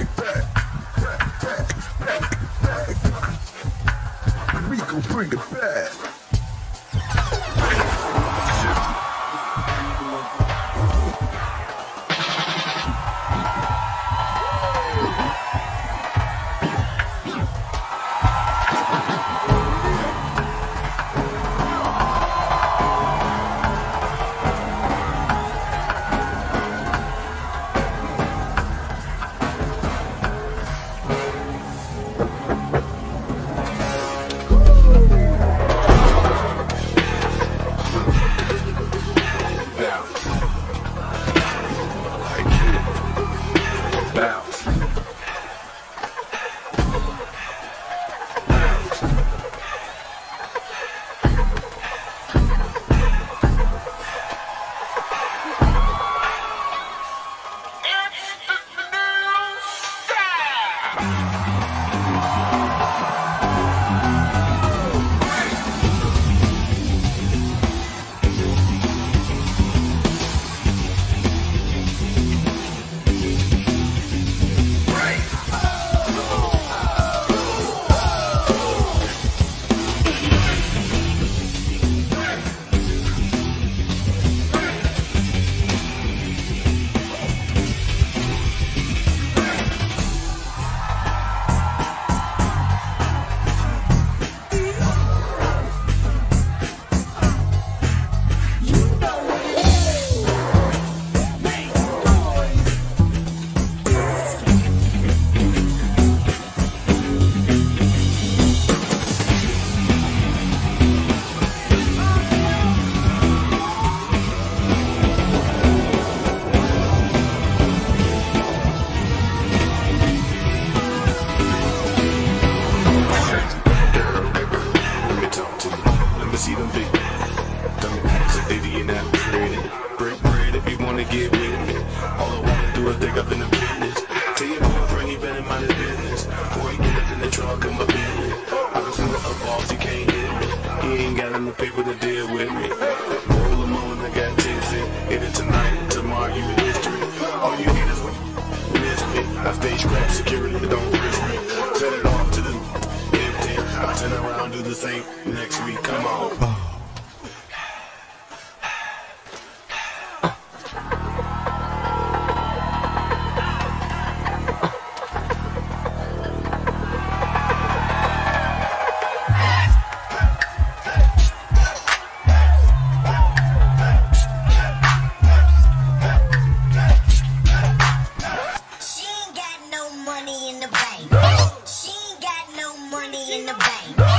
it back. We gon' bring it back. See them big dumb acts, baby, and I'm created. Break bread if you wanna get with me. All I wanna do is dig up in the business. Tell your boyfriend he better mind his business. Before he get up in the trunk of my business. I can feel the up balls, he can't hit me. He ain't got enough paper to deal with me. Roll him on, I got tipsy. Either tonight or tomorrow, you history. All you need is when you miss me. I stay strapped, security, don't risk me. Set it off to the empty. I turn around, do the same next week. Come on. Money in the bank. She ain't got no money in the bank.